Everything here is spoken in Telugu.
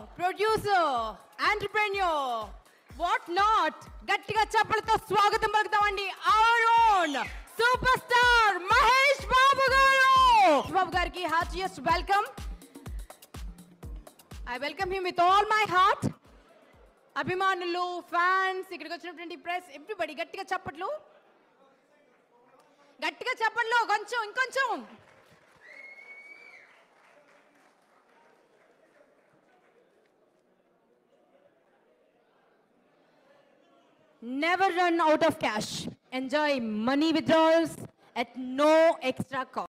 ప్రొడ్యూసర్, ఎంటర్‌ప్రెన్యూర్, వాట్ నాట్, గట్టిగా చప్పలతో స్వాగతం పలుకుతామండి our own superstar Mahesh Babu garu. Babu గారికి heartiest welcome. I welcome him with all my heart. అభిమానులు, ఫ్యాన్స్, ఇక్కడికి వచ్చినటువంటి ప్రెస్, ఎవ్రీబడి గట్టిగా చప్పట్లు, గట్టిగా చప్పట్లు, కొంచెం ఇంకొంచెం. Never run out of cash. Enjoy money withdrawals at no extra cost.